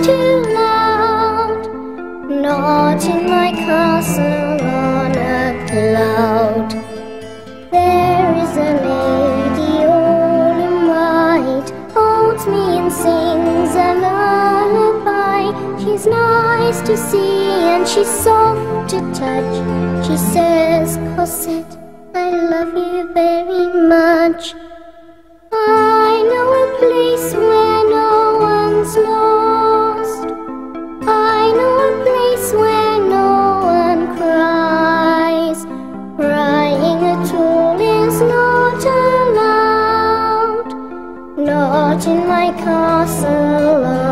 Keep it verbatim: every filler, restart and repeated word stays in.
too loud. Not in my castle on a cloud. There is a lady all in white, holds me and sings a lullaby. She's nice to see and she's soft to touch. She says, Cosette, I love you very much. I know a place where no one's lost. I know a place where no one cries. Crying at all is not allowed. Not in my castle.